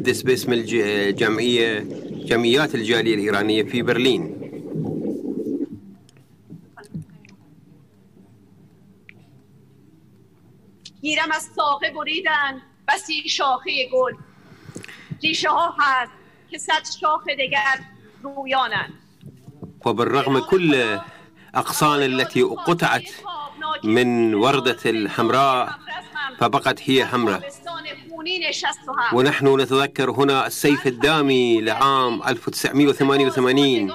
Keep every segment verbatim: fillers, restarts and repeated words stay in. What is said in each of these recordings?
أتحدث باسم الجمعية جمعيات الجالية الإيرانية في برلين. گیرم از ساقه بریدن بسی شاخه گل ریشه ها هست که صد شاخ دگر رویانند. وبالرغم كل أغصان التي قطعت من وردة الحمراء فبقت هي حمراء. ونحن نتذكر هنا السيف الدامي لعام ألف وتسعمئة وثمانية وثمانين،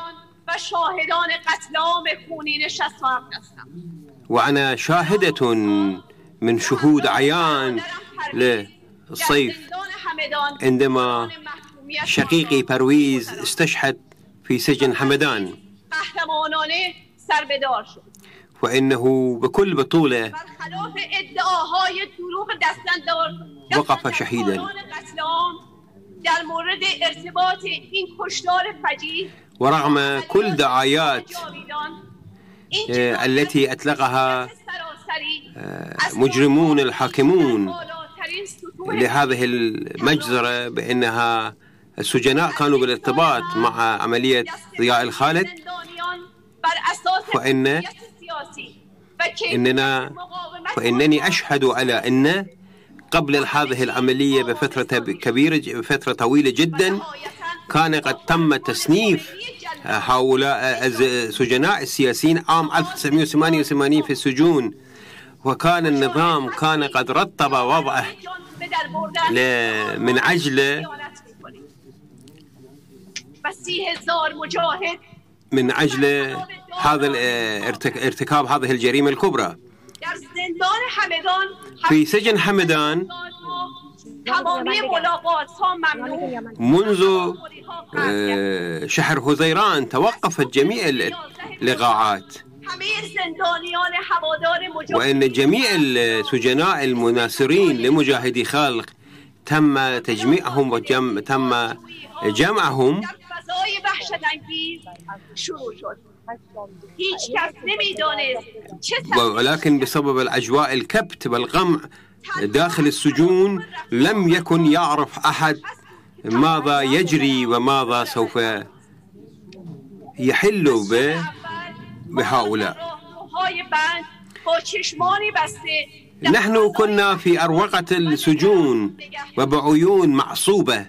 وأنا شاهدة من شهود عيان للصيف عندما شقيقي پرویز استشهد في سجن حمدان، وإنه بكل بطولة وقف شهيدا. ورغم كل دعايات التي أطلقها مجرمون الحاكمون لهذه المجزرة بأنها السجناء كانوا بالارتباط مع عملية ضياء الخالد، فإن إننا فإنني أشهد على أن قبل هذه العملية بفترة كبيرة بفترة طويلة جدا كان قد تم تصنيف هؤلاء السجناء السياسيين عام ألف وتسعمئة وثمانية وثمانين في السجون، وكان النظام كان قد رتب وضعه من أجل من أجل هذا ارتكاب هذه الجريمة الكبرى. في سجن حمدان منذ شهر حزيران توقفت جميع اللقاءات، وأن جميع السجناء المناصرين لمجاهدي خلق تم تجميعهم وتم تم جمعهم، ولكن بسبب الأجواء الكبت والقمع داخل السجون لم يكن يعرف أحد ماذا يجري وماذا سوف يحل بهؤلاء. نحن كنا في أروقة السجون وبعيون معصوبة،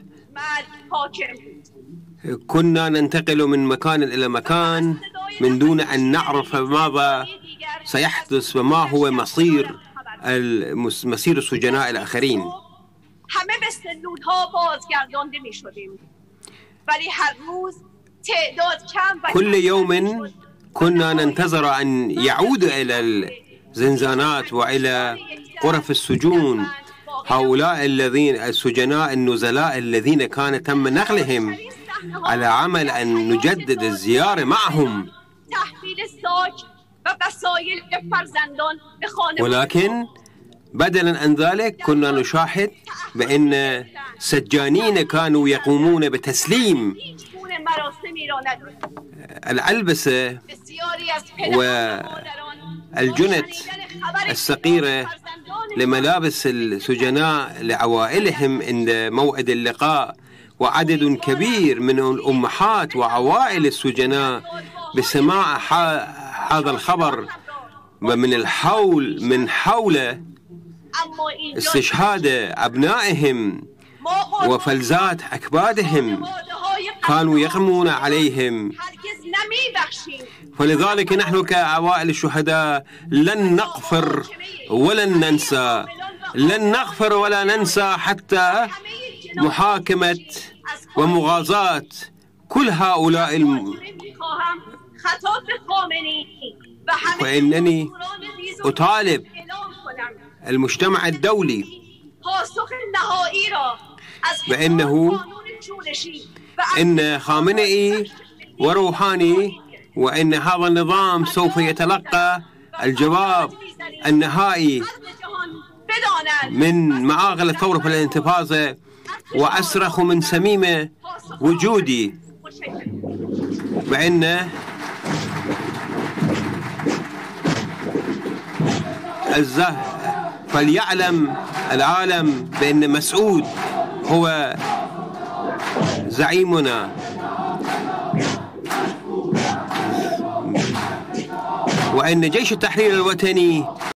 كنا ننتقل من مكان إلى مكان من دون أن نعرف ماذا سيحدث وما هو مصير مصير السجناء الآخرين. كل يوم كنا ننتظر أن يعود إلى الزنزانات وإلى غرف السجون هؤلاء الذين السجناء النزلاء الذين كان تم نقلهم على عمل أن نجدد الزيارة معهم، ولكن بدلا عن ذلك كنا نشاهد بأن سجانين كانوا يقومون بتسليم الألبسة والجنت الصغيرة لملابس السجناء لعوائلهم عند موعد اللقاء، وعدد كبير من الأمهات وعوائل السجناء بسماع هذا الخبر ومن الحول من حول استشهاد أبنائهم وفلذات أكبادهم كانوا يغمون عليهم. فلذلك نحن كعوائل الشهداء لن نغفر ولن ننسى لن نغفر ولا ننسى حتى محاكمة ومغازاة كل هؤلاء الم... فإنني أطالب المجتمع الدولي بأنه إن خامنئي وروحاني وإن هذا النظام سوف يتلقى الجواب النهائي من معاقل الثورة في الانتفاضة، وأصرخ من صميم وجودي بأن الزه فليعلم العالم بأن مسعود هو زعيمنا وأن جيش التحرير الوطني